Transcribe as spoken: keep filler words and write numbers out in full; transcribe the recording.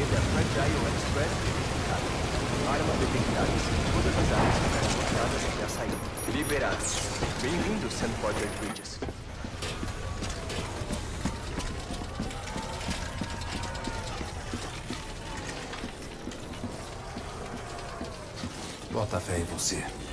da Fragile Express verificada. Armas detectadas. Todas as armas ficarão guardadas até a saída. Liberadas. Bem-vindo, Sandforger Bridges. Bota fé em você.